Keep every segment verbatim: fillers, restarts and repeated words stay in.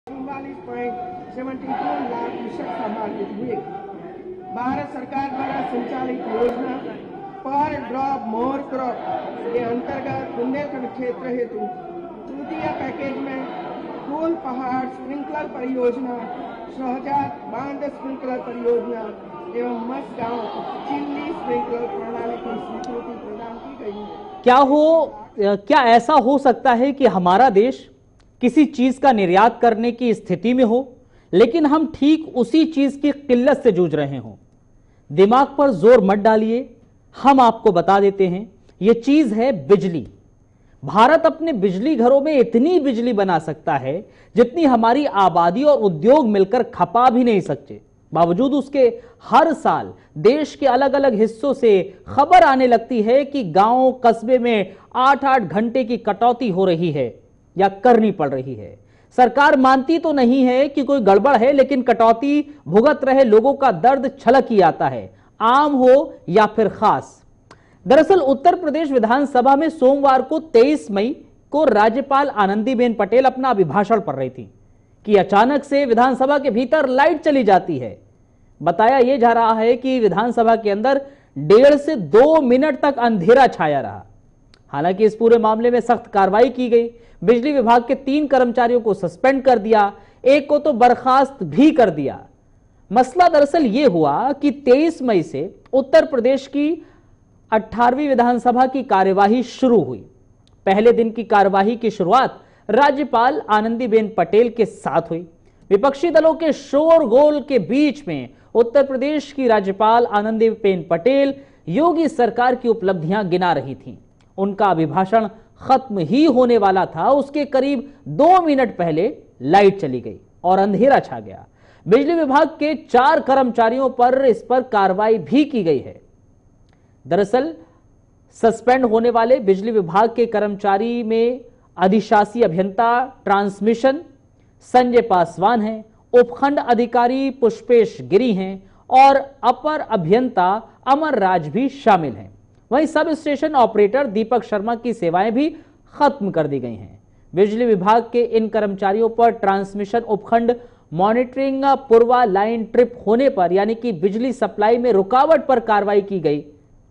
चौवालीस point seventy two lakh कृषक सम्मानित हुए। भारत सरकार द्वारा संचालित योजना पर ड्रॉप मोर क्रॉप के अंतर्गत बुंदेलखंड क्षेत्र हेतु तृतीय पैकेज में फूल पहाड़ स्प्रिंकलर परियोजना, शहजाद बांध स्प्रिंकलर परियोजना एवं मसगांव चिल्ली स्प्रिंकलर प्रणाली की स्वीकृति प्रदान की गई। क्या हो क्या ऐसा हो सकता है कि हमारा देश किसी चीज का निर्यात करने की स्थिति में हो, लेकिन हम ठीक उसी चीज की किल्लत से जूझ रहे हों? दिमाग पर जोर मत डालिए, हम आपको बता देते हैं। यह चीज है बिजली। भारत अपने बिजली घरों में इतनी बिजली बना सकता है जितनी हमारी आबादी और उद्योग मिलकर खपा भी नहीं सकते। बावजूद उसके हर साल देश के अलग अलग हिस्सों से खबर आने लगती है कि गांव कस्बे में आठ आठ घंटे की कटौती हो रही है या करनी पड़ रही है। सरकार मानती तो नहीं है कि कोई गड़बड़ है, लेकिन कटौती भुगत रहे लोगों का दर्द छलक ही आता है, आम हो या फिर खास। दरअसल उत्तर प्रदेश विधानसभा में सोमवार को तेईस मई को राज्यपाल आनंदीबेन पटेल अपना अभिभाषण पढ़ रही थी कि अचानक से विधानसभा के भीतर लाइट चली जाती है। बताया यह जा रहा है कि विधानसभा के अंदर डेढ़ से दो मिनट तक अंधेरा छाया रहा। हालांकि इस पूरे मामले में सख्त कार्रवाई की गई। बिजली विभाग के तीन कर्मचारियों को सस्पेंड कर दिया, एक को तो बर्खास्त भी कर दिया। मसला दरअसल यह हुआ कि तेईस मई से उत्तर प्रदेश की अठारहवीं विधानसभा की कार्यवाही शुरू हुई। पहले दिन की कार्यवाही की शुरुआत राज्यपाल आनंदीबेन पटेल के साथ हुई। विपक्षी दलों के शोरगोल के बीच में उत्तर प्रदेश की राज्यपाल आनंदीबेन पटेल योगी सरकार की उपलब्धियां गिना रही थीं। उनका अभिभाषण खत्म ही होने वाला था, उसके करीब दो मिनट पहले लाइट चली गई और अंधेरा छा गया। बिजली विभाग के चार कर्मचारियों पर इस पर कार्रवाई भी की गई है। दरअसल सस्पेंड होने वाले बिजली विभाग के कर्मचारी में अधिशासी अभियंता ट्रांसमिशन संजय पासवान हैं, उपखंड अधिकारी पुष्पेश गिरी हैं और अपर अभियंता अमर राज भी शामिल हैं। वहीं sub station operator Deepak Sharma की सेवाएं भी खत्म कर दी गई हैं। बिजली विभाग के इन कर्मचारियों पर ट्रांसमिशन उपखंड मॉनिटरिंग पूर्वा लाइन ट्रिप होने पर, यानी कि बिजली सप्लाई में रुकावट पर कार्रवाई की गई।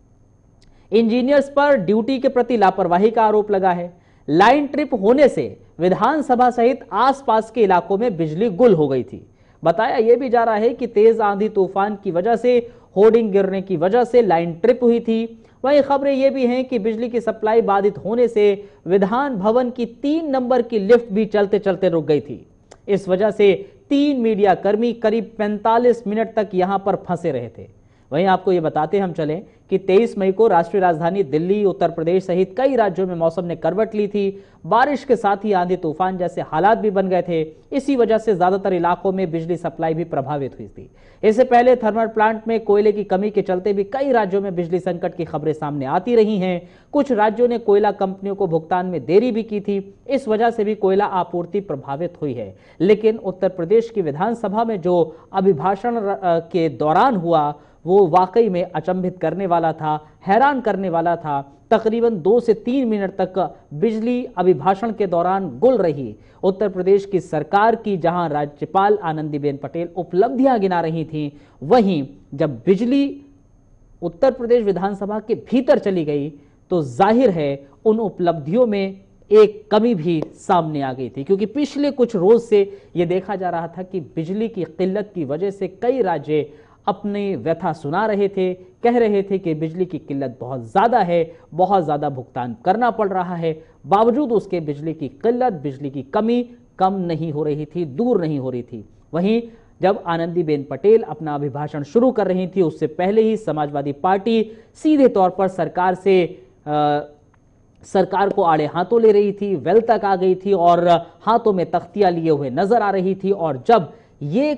इंजीनियर्स पर ड्यूटी के प्रति लापरवाही का आरोप लगा है। लाइन ट्रिप होने से विधानसभा सहित आसपास के इलाकों में बिजली गुल हो गई थी। बताया यह भी जा रहा है कि तेज आंधी तूफान की वजह से, होर्डिंग गिरने की वजह से लाइन ट्रिप हुई थी। वहीं खबरें यह भी हैं कि बिजली की सप्लाई बाधित होने से विधान भवन की तीन नंबर की लिफ्ट भी चलते चलते रुक गई थी। इस वजह से तीन मीडिया कर्मी करीब पैंतालीस मिनट तक यहां पर फंसे रहे थे। वहीं आपको ये बताते हम चलें कि तेईस मई को राष्ट्रीय राजधानी दिल्ली, उत्तर प्रदेश सहित कई राज्यों में मौसम ने करवट ली थी। बारिश के साथ ही आंधी तूफान जैसे हालात भी बन गए थे। इसी वजह से ज्यादातर इलाकों में बिजली सप्लाई भी प्रभावित हुई थी। इससे पहले थर्मल प्लांट में कोयले की कमी के चलते भी कई राज्यों में बिजली संकट की खबरें सामने आती रही हैं। कुछ राज्यों ने कोयला कंपनियों को भुगतान में देरी भी की थी। इस वजह से भी कोयला आपूर्ति प्रभावित हुई है। लेकिन उत्तर प्रदेश की विधानसभा में जो अभिभाषण के दौरान हुआ वो वाकई में अचंभित करने वाला था, हैरान करने वाला था। तकरीबन दो से तीन मिनट तक बिजली अभिभाषण के दौरान गुल रही। उत्तर प्रदेश की सरकार की जहां राज्यपाल आनंदीबेन पटेल उपलब्धियां गिना रही थीं, वहीं जब बिजली उत्तर प्रदेश विधानसभा के भीतर चली गई तो जाहिर है उन उपलब्धियों में एक कमी भी सामने आ गई थी, क्योंकि पिछले कुछ रोज से यह देखा जा रहा था कि बिजली की किल्लत की वजह से कई राज्य अपनी व्यथा सुना रहे थे, कह रहे थे कि बिजली की किल्लत बहुत ज्यादा है, बहुत ज्यादा भुगतान करना पड़ रहा है। बावजूद उसके बिजली की किल्लत, बिजली की कमी कम नहीं हो रही थी, दूर नहीं हो रही थी। वहीं जब आनंदीबेन पटेल अपना अभिभाषण शुरू कर रही थी, उससे पहले ही समाजवादी पार्टी सीधे तौर पर सरकार से आ, सरकार को आड़े हाथों ले रही थी, वेल तक आ गई थी और हाथों में तख्तियां लिए हुए नजर आ रही थी। और जब ये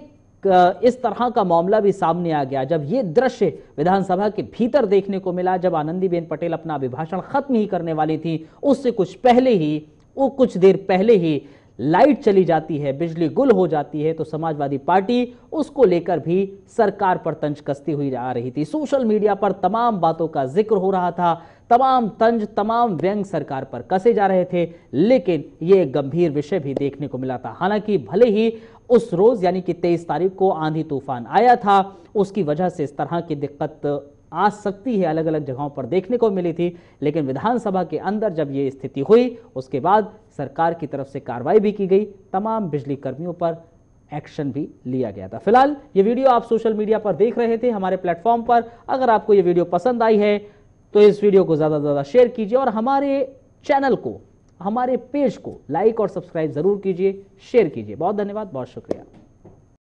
इस तरह का मामला भी सामने आ गया, जब ये दृश्य विधानसभा के भीतर देखने को मिला, जब आनंदीबेन पटेल अपना अभिभाषण खत्म ही करने वाली थी, उससे कुछ पहले ही वो कुछ देर पहले ही लाइट चली जाती है, बिजली गुल हो जाती है, तो समाजवादी पार्टी उसको लेकर भी सरकार पर तंज कसती हुई आ रही थी। सोशल मीडिया पर तमाम बातों का जिक्र हो रहा था, तमाम तंज, तमाम व्यंग सरकार पर कसे जा रहे थे, लेकिन ये एक गंभीर विषय भी देखने को मिला था। हालांकि भले ही उस रोज यानी कि तेईस तारीख को आंधी तूफान आया था, उसकी वजह से इस तरह की दिक्कत आ सकती है अलग अलग जगहों पर देखने को मिली थी, लेकिन विधानसभा के अंदर जब ये स्थिति हुई उसके बाद सरकार की तरफ से कार्रवाई भी की गई, तमाम बिजली कर्मियों पर एक्शन भी लिया गया था। फिलहाल ये वीडियो आप सोशल मीडिया पर देख रहे थे हमारे प्लेटफॉर्म पर। अगर आपको ये वीडियो पसंद आई है तो इस वीडियो को ज्यादा से ज्यादा शेयर कीजिए और हमारे चैनल को, हमारे पेज को लाइक और सब्सक्राइब जरूर कीजिए, शेयर कीजिए। बहुत धन्यवाद, बहुत शुक्रिया।